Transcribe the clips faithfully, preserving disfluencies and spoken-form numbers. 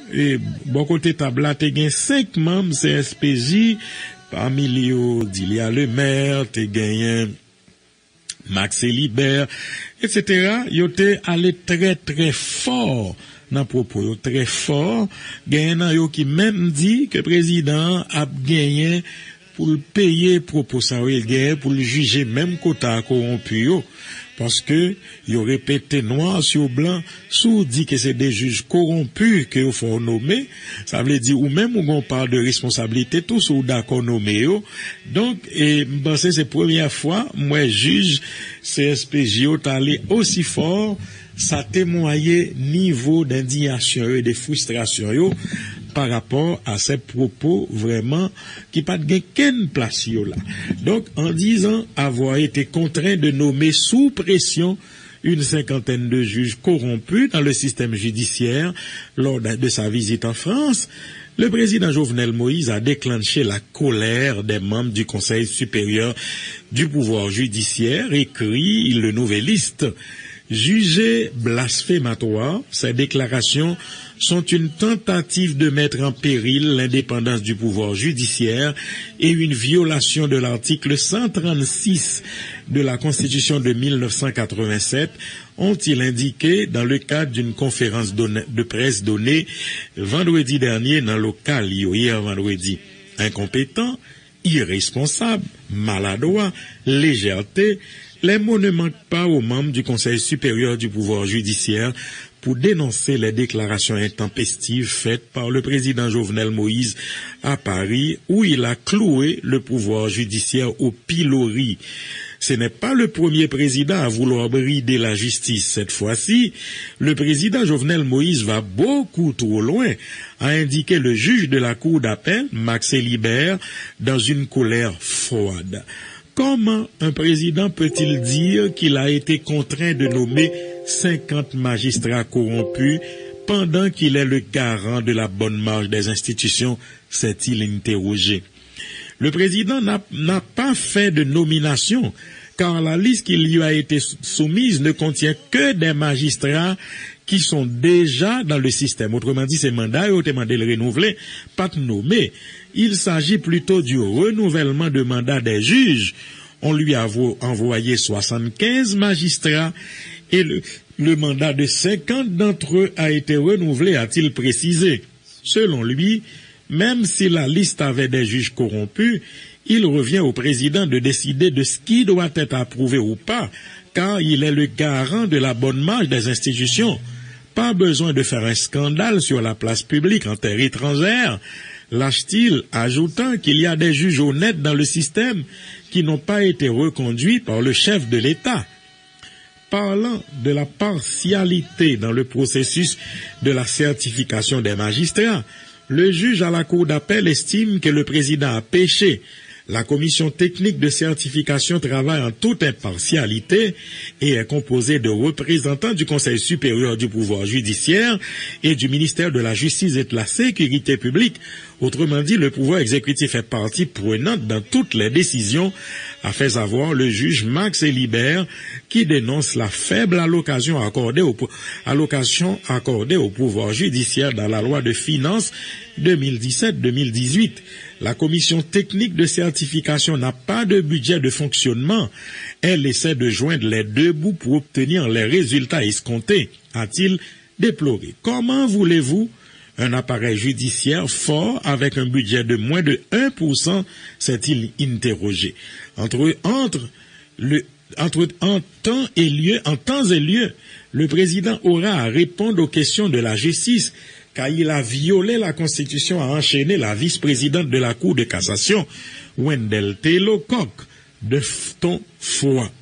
et bon côté tabla te gen cinq membres C S P J, parmi les Dilia le maire, te gagné Max Libert, et cetera. Yo te allé très très fort dans propos yo très fort. Gagné yo qui même dit que président a gagné pour le payer propos ça il gagné pour le juger même quota corrompu yo. Parce que il répété noir sur blanc, sous dit que c'est des juges corrompus que il faut nommer, ça veut dire ou même où on parle de responsabilité tous ou d'accord nommer yo. Donc et pense c'est la première fois moi juge C S P J est allé aussi fort, ça témoignait niveau d'indignation et de frustration yo par rapport à ces propos vraiment qui pas de gain place là. Donc en disant avoir été contraint de nommer sous pression une cinquantaine de juges corrompus dans le système judiciaire lors de sa visite en France, le président Jovenel Moïse a déclenché la colère des membres du Conseil supérieur du pouvoir judiciaire, écrit le Nouvelliste. Jugés blasphématoires, ces déclarations sont une tentative de mettre en péril l'indépendance du pouvoir judiciaire et une violation de l'article cent trente-six de la Constitution de mille neuf cent quatre-vingt-sept, ont-ils indiqué dans le cadre d'une conférence de presse donnée vendredi dernier dans le local hier vendredi. Incompétent, irresponsable, maladroit, légèreté, les mots ne manquent pas aux membres du Conseil supérieur du pouvoir judiciaire pour dénoncer les déclarations intempestives faites par le président Jovenel Moïse à Paris, où il a cloué le pouvoir judiciaire au pilori. Ce n'est pas le premier président à vouloir brider la justice. Cette fois-ci, le président Jovenel Moïse va beaucoup trop loin, a indiqué le juge de la cour d'appel, Max Libert, dans une colère froide. Comment un président peut-il dire qu'il a été contraint de nommer cinquante magistrats corrompus pendant qu'il est le garant de la bonne marche des institutions, s'est-il interrogé. Le président n'a, n'a pas fait de nomination, car la liste qui lui a été soumise ne contient que des magistrats qui sont déjà dans le système. Autrement dit, ces mandats ont été demandé de le renouveler, pas de nommer. Il s'agit plutôt du renouvellement de mandat des juges. On lui a envoyé soixante-quinze magistrats et le, le mandat de cinquante d'entre eux a été renouvelé, a-t-il précisé. Selon lui, même si la liste avait des juges corrompus, il revient au président de décider de ce qui doit être approuvé ou pas, car il est le garant de la bonne marche des institutions. Pas besoin de faire un scandale sur la place publique en terre étrangère, lâche-t-il, ajoutant qu'il y a des juges honnêtes dans le système qui n'ont pas été reconduits par le chef de l'État. Parlant de la partialité dans le processus de la certification des magistrats, le juge à la cour d'appel estime que le président a péché. La commission technique de certification travaille en toute impartialité et est composée de représentants du Conseil supérieur du pouvoir judiciaire et du ministère de la Justice et de la Sécurité publique. Autrement dit, le pouvoir exécutif est partie prenante dans toutes les décisions, a fait savoir le juge Max Libert, qui dénonce la faible allocation accordée au, allocation accordée au pouvoir judiciaire dans la loi de finances deux mille dix-sept deux mille dix-huit. La commission technique de certification n'a pas de budget de fonctionnement. Elle essaie de joindre les deux bouts pour obtenir les résultats escomptés, a-t-il déploré. Comment voulez-vous un appareil judiciaire fort avec un budget de moins de un pour cent, s'est-il interrogé. Entre, entre, le, entre en temps et lieu, en temps et lieu, le président aura à répondre aux questions de la justice, car il a violé la Constitution, a enchaîné la vice-présidente de la Cour de cassation, Wendell Taylor Koch, de ton foi.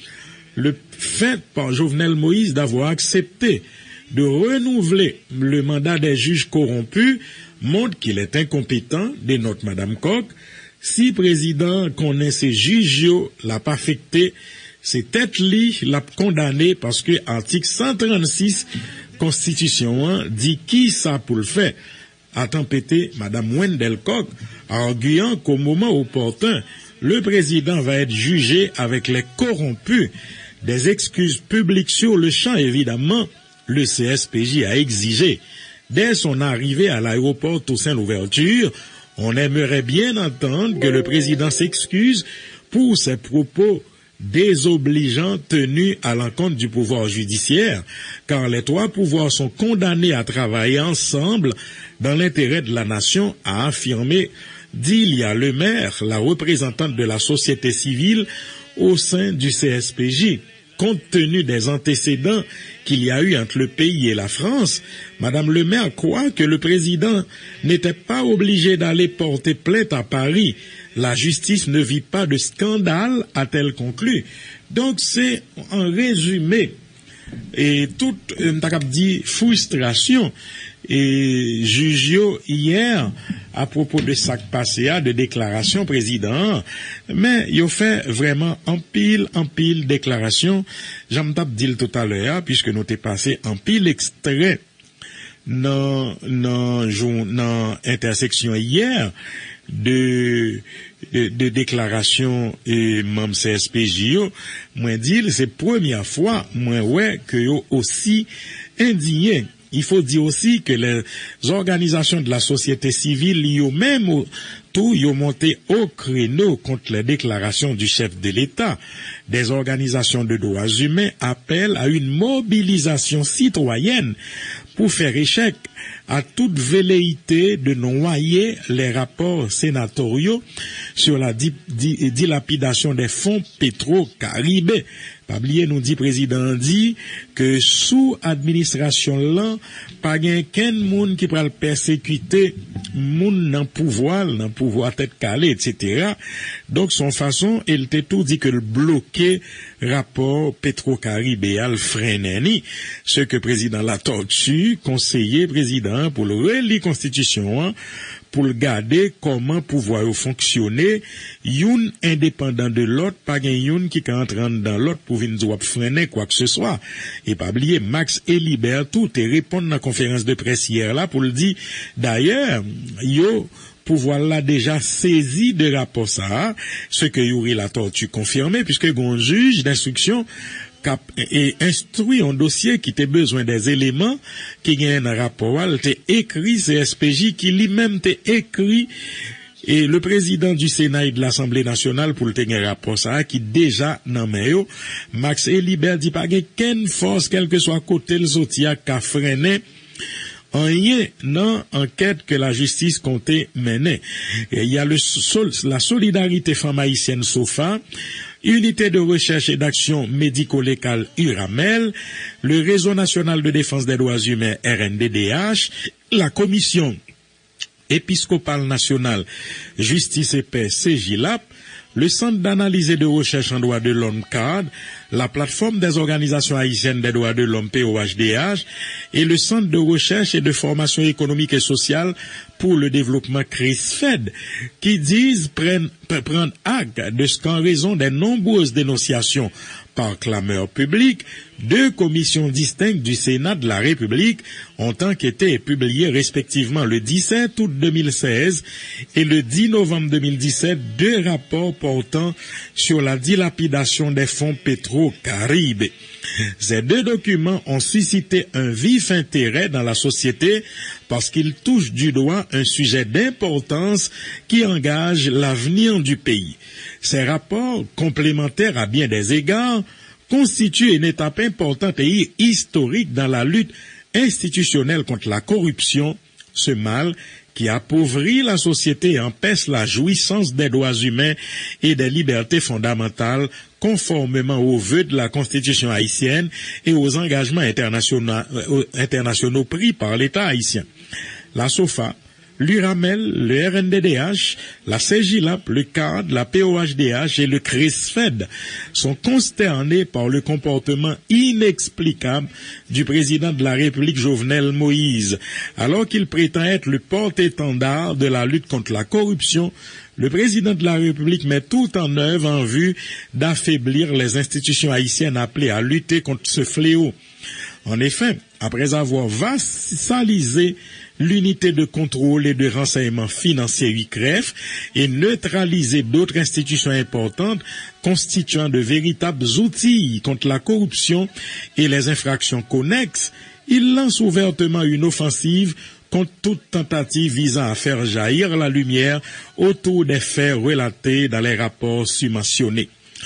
Le fait par Jovenel Moïse d'avoir accepté de renouveler le mandat des juges corrompus montre qu'il est incompétent, dénote Madame Koch. Si président connaît ces juges, l'a pas affecté, c'est tête li l'a condamné parce que article cent trente-six Constitution hein, dit qui ça pour le faire. A tempêté Madame Wendell Koch, arguant qu'au moment opportun, le président va être jugé avec les corrompus. Des excuses publiques sur le champ, évidemment, le C S P J a exigé. Dès son arrivée à l'aéroport Toussaint-Louverture, on aimerait bien entendre que le président s'excuse pour ses propos désobligeants tenus à l'encontre du pouvoir judiciaire, car les trois pouvoirs sont condamnés à travailler ensemble dans l'intérêt de la nation, a affirmé Dilia Lemaire, la représentante de la société civile au sein du C S P J. Compte tenu des antécédents qu'il y a eu entre le pays et la France, Madame Lemaire croit que le président n'était pas obligé d'aller porter plainte à Paris. La justice ne vit pas de scandale, a-t-elle conclu. Donc c'est en résumé et toute une dit frustration et jugio hier à propos de ça passé à de déclaration président, mais il fait vraiment en pile en pile déclaration. J'aime t'ap dit tout à l'heure puisque nous t'ai passé en pile extrait dans dans dans intersection hier de de, de déclaration et même C S P J yo, moi dit c'est première fois moi ouais que yo aussi indigné. Il faut dire aussi que les organisations de la société civile, yo même tout, yo monté au créneau contre les déclarations du chef de l'État. Des organisations de droits humains appellent à une mobilisation citoyenne pour faire échec à toute velléité de noyer les rapports sénatoriaux sur la di di dilapidation des fonds pétro-caribés. Pablier nous dit, président dit, que sous administration là, pas gen ken moun qui pral persécuter moun nan pouvoir, nan pouvoir tête calée, et cetera. Donc, son façon, il te tout dit que le bloquer rapport pétro-caribéal freineni, ce que président la tortue, conseiller président pour le relire constitution, pour le garder comment pouvoir fonctionner, youn indépendant de l'autre, pas gen youn qui entre dans l'autre pour venir freiner quoi que ce soit. Et pas oublier Max Elibert tout et répondre dans la conférence de presse hier là pour le dire. D'ailleurs, yo pouvoir là déjà saisi de rapport ça, ce que Yuri la tortue confirmé puisque gon juge d'instruction cap et instruit un dossier qui était besoin des éléments qui gagne un rapport, t'es écrit C S P J qui lui-même t'est écrit et le président du Sénat et de l'Assemblée nationale pour le tenir rapport ça qui déjà nan men yo Max Elibert dit pas gen ken force quel que soit côté le sotia qu'a freiné en rien non enquête que la justice comptait mener. Et il y a le sol, la solidarité femme haïtienne SOFA, Unité de recherche et d'action médico-légale URAMEL, le Réseau national de défense des droits humains R N D D H, la Commission épiscopale nationale Justice et Paix C J L A P, le Centre d'analyse et de recherche en droits de l'homme C A D, la plateforme des organisations haïtiennes des droits de l'homme P O H D H et le Centre de recherche et de formation économique et sociale pour le développement CRISFED, qui disent prendre, prendre acte de ce qu'en raison des nombreuses dénonciations par clameur public, deux commissions distinctes du Sénat de la République ont enquêté et publié respectivement le dix-sept août deux mille seize et le dix novembre deux mille dix-sept deux rapports portant sur la dilapidation des fonds pétro-caribes. Ces deux documents ont suscité un vif intérêt dans la société parce qu'ils touchent du doigt un sujet d'importance qui engage l'avenir du pays. Ces rapports, complémentaires à bien des égards, constituent une étape importante et historique dans la lutte institutionnelle contre la corruption, ce mal qui appauvrit la société et empêche la jouissance des droits humains et des libertés fondamentales conformément aux vœux de la Constitution haïtienne et aux engagements internationaux, euh, internationaux pris par l'État haïtien. La SOFA, l'URAMEL, le R N D D H, la C J L A P, le C A D, la P O H D H et le CRISFED sont consternés par le comportement inexplicable du président de la République Jovenel Moïse. Alors qu'il prétend être le porte-étendard de la lutte contre la corruption, le président de la République met tout en œuvre en vue d'affaiblir les institutions haïtiennes appelées à lutter contre ce fléau. En effet, après avoir vassalisé l'unité de contrôle et de renseignement financier U C R E F et neutraliser d'autres institutions importantes constituant de véritables outils contre la corruption et les infractions connexes, il lance ouvertement une offensive contre toute tentative visant à faire jaillir la lumière autour des faits relatés dans les rapports subventionnés.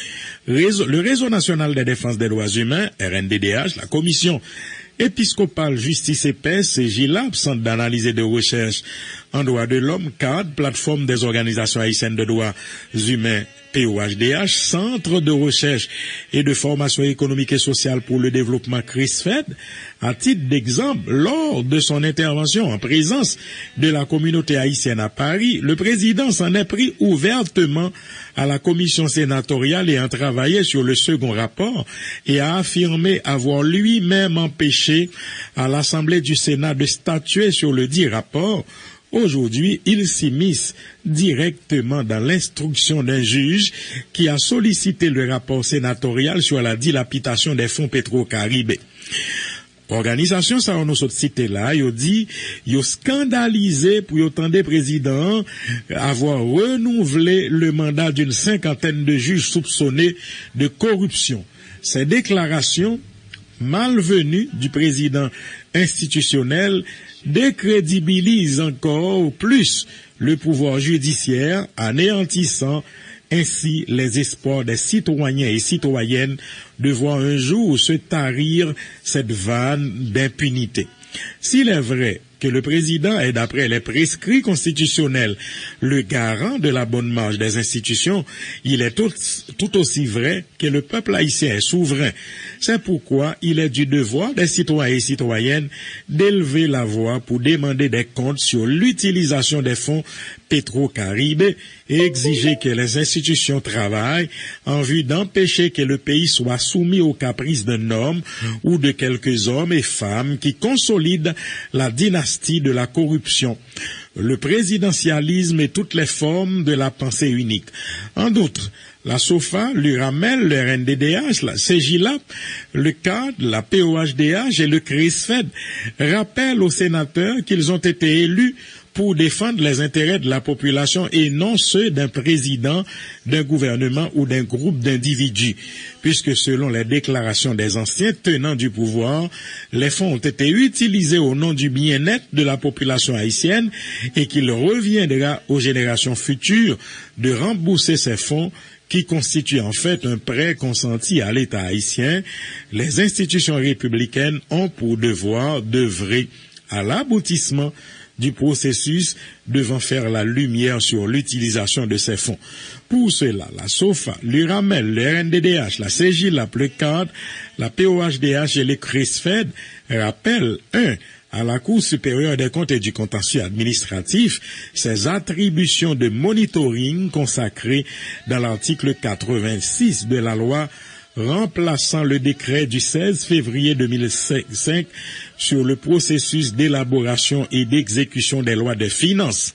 Le Réseau national de défense des droits humains, R N D D H, la Commission épiscopale Justice et Paix, C J L A P, Centre d'analyse et de recherche en droits de l'homme, C A D, Plateforme des organisations haïtiennes de droits humains, P O H D H, Centre de recherche et de formation économique et sociale pour le développement CRISFED, à titre d'exemple, lors de son intervention en présence de la communauté haïtienne à Paris, le président s'en est pris ouvertement à la commission sénatoriale et a travaillé sur le second rapport et a affirmé avoir lui-même empêché à l'Assemblée du Sénat de statuer sur le dit rapport. Aujourd'hui, il s'immisce directement dans l'instruction d'un juge qui a sollicité le rapport sénatorial sur la dilapidation des fonds Petro-Caribé. Organisation, ça on nous cité là, il dit, il scandalisé pour autant des présidents avoir renouvelé le mandat d'une cinquantaine de juges soupçonnés de corruption. Ces déclarations malvenues du président institutionnel décrédibilisent encore plus le pouvoir judiciaire, anéantissant ainsi les espoirs des citoyens et citoyennes de voir un jour se tarir cette vanne d'impunité. S'il est vrai que le président est, d'après les prescrits constitutionnels, le garant de la bonne marche des institutions, il est tout, tout aussi vrai que le peuple haïtien est souverain. C'est pourquoi il est du devoir des citoyens et citoyennes d'élever la voix pour demander des comptes sur l'utilisation des fonds Petro-Caribé et exiger que les institutions travaillent en vue d'empêcher que le pays soit soumis aux caprices d'un homme ou de quelques hommes et femmes qui consolident la dynastie de la corruption, le présidentialisme et toutes les formes de la pensée unique. En outre, la SOFA, l'U R A M E L, le R N D D H, la C J L A P, le C A D, la P O H D H et le CRISFED rappellent aux sénateurs qu'ils ont été élus pour défendre les intérêts de la population et non ceux d'un président, d'un gouvernement ou d'un groupe d'individus, puisque selon les déclarations des anciens tenants du pouvoir, les fonds ont été utilisés au nom du bien-être de la population haïtienne et qu'il reviendra aux générations futures de rembourser ces fonds qui constitue en fait un prêt consenti à l'État haïtien. Les institutions républicaines ont pour devoir d'œuvrer à l'aboutissement du processus devant faire la lumière sur l'utilisation de ces fonds. Pour cela, la SOFA, l'U R A M E L, le R N D D H, la C J L A P, le C A D, la P O H D H et le CRISFED rappellent un à la Cour supérieure des comptes et du contentieux administratif ses attributions de monitoring consacrées dans l'article quatre-vingt-six de la loi remplaçant le décret du seize février deux mille cinq sur le processus d'élaboration et d'exécution des lois de finances.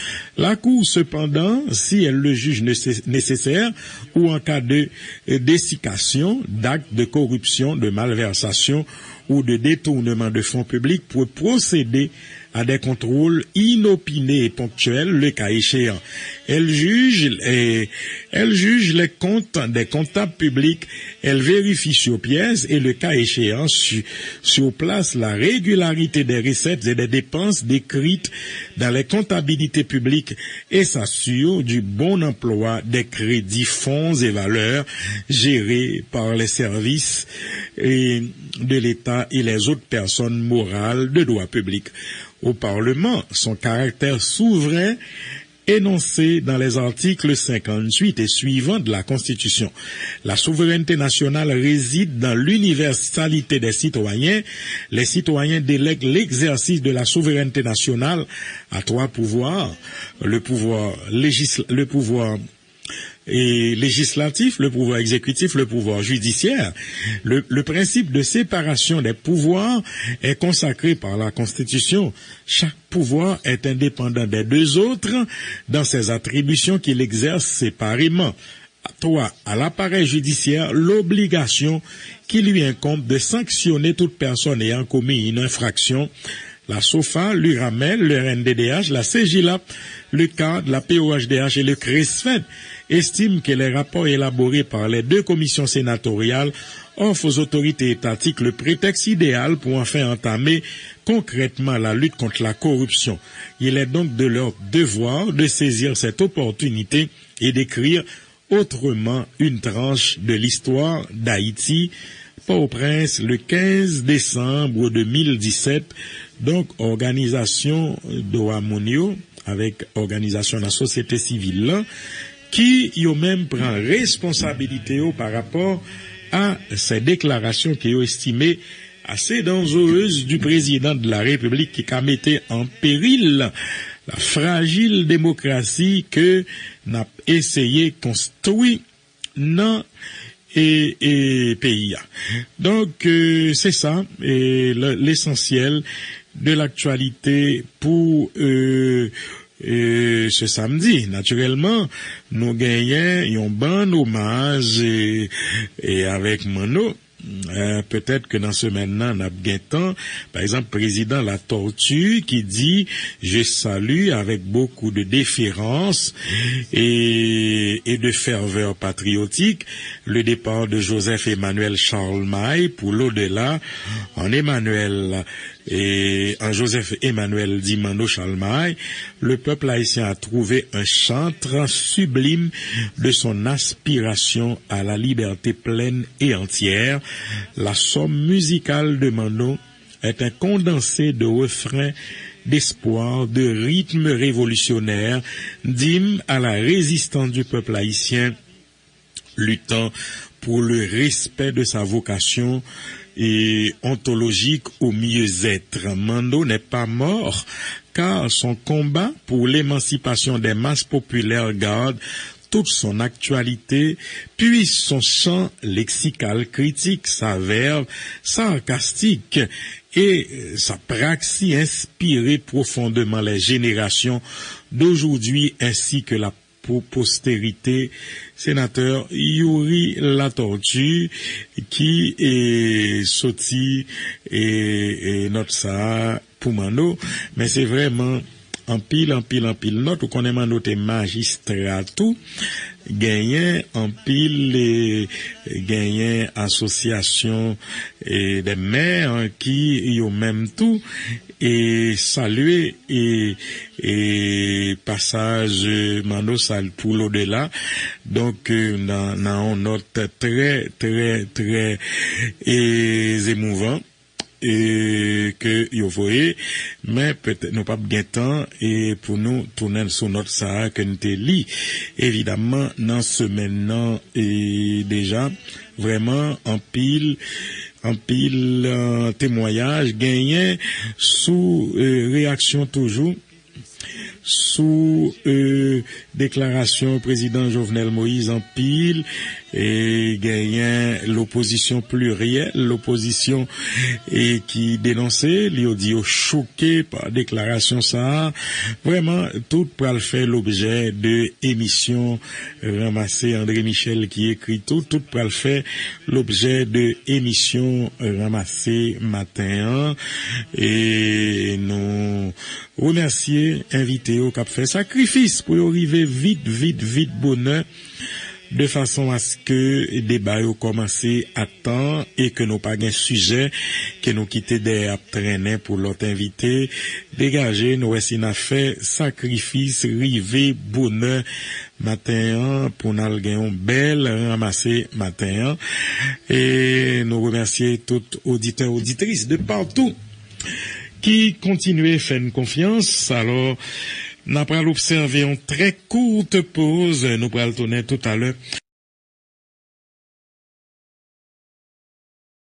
La Cour, cependant, si elle le juge nécessaire ou en cas de dessiccation, d'actes de corruption, de malversation ou de détournement de fonds publics, pour procéder à des contrôles inopinés et ponctuels, le cas échéant. Elle juge, et, elle juge les comptes des comptables publics, elle vérifie sur pièce et le cas échéant sur, sur place la régularité des recettes et des dépenses décrites dans les comptabilités publiques et s'assure du bon emploi des crédits, fonds et valeurs gérés par les services et de l'État et les autres personnes morales de droit public. Au Parlement, son caractère souverain énoncé dans les articles cinquante-huit et suivants de la Constitution. La souveraineté nationale réside dans l'universalité des citoyens. Les citoyens délèguent l'exercice de la souveraineté nationale à trois pouvoirs. Le pouvoir législ... le pouvoir et législatif, le pouvoir exécutif, le pouvoir judiciaire. Le, le principe de séparation des pouvoirs est consacré par la Constitution. Chaque pouvoir est indépendant des deux autres dans ses attributions qu'il exerce séparément. Trois, à l'appareil judiciaire, l'obligation qui lui incombe de sanctionner toute personne ayant commis une infraction. La SOFA, l'U R A M E L, le R N D D H, la C J L A P, le C A D, la P O H D H et le CRISFED estiment que les rapports élaborés par les deux commissions sénatoriales offre aux autorités étatiques le prétexte idéal pour enfin entamer concrètement la lutte contre la corruption. Il est donc de leur devoir de saisir cette opportunité et d'écrire autrement une tranche de l'histoire d'Haïti. Port-au-Prince, le quinze décembre deux mille dix-sept, donc organisation d'Oamonio, avec organisation de la société civile là, qui yo même prend responsabilité par rapport à ces déclarations qui ont estimé assez dangereuses du président de la République qui a mis en péril la fragile démocratie que n'a essayé de construire dans et, et pays. Donc euh, c'est ça et l'essentiel de l'actualité pour euh, euh, ce samedi. Naturellement, nous gagnons un bon hommage et, et avec Mono. Euh, peut-être que dans ce maintenant, on a bien temps, par exemple, président La Tortue qui dit « Je salue avec beaucoup de déférence et, et de ferveur patriotique le départ de Joseph Emmanuel Charlemagne pour l'au-delà en Emmanuel et en Joseph Emmanuel Dimano Charlemagne, le peuple haïtien a trouvé un chantre sublime de son aspiration à la liberté pleine et entière. La somme musicale de Mano est un condensé de refrains d'espoir, de rythmes révolutionnaires, d'hymnes à la résistance du peuple haïtien, luttant pour le respect de sa vocation et ontologique au mieux-être. Mano n'est pas mort, car son combat pour l'émancipation des masses populaires garde toute son actualité, puis son chant lexical critique, sa verve sarcastique et sa praxis inspirait profondément les générations d'aujourd'hui ainsi que la postérité. Sénateur Yuri La Tortue qui est sorti et, et notre ça pour Mano, mais c'est vraiment en pile, en pile, en pile note, ou qu'on aime noter magistrat tout, gagné en pile et gagné association et des maires qui y ont même tout et saluer et et passage Mano sal pour l'au-delà. Donc dans dans une note très très très et émouvant et que vous voyez, mais peut-être nous pas bien temps et pour nous tourner sur notre ça que nous te lit évidemment dans ce maintenant et déjà vraiment en pile en pile euh, témoignage gagné sous euh, réaction toujours sous euh, déclaration président Jovenel Moïse en pile et gagnant l'opposition plurielle, l'opposition et qui dénonçait, l'audio choqué par déclaration ça, vraiment tout pour le faire l'objet de émissions ramassées. André Michel qui écrit tout, tout pour le faire l'objet de émissions ramassées matin et nous remercier, inviter au cap fait sacrifice pour arriver vite, vite, vite bonheur de façon à ce que les débats ont commencé à temps et que nous pas un sujet que nous quitter des traîner pour l'autre invité dégager nous aussi n'a fait sacrifice rivé bonheur matin pour nous gagner un bel ramasser matin et nous remercier toutes auditeurs auditrices de partout qui continuent à faire une confiance. Alors nous allons observer une très courte pause, nous allons tourner tout à l'heure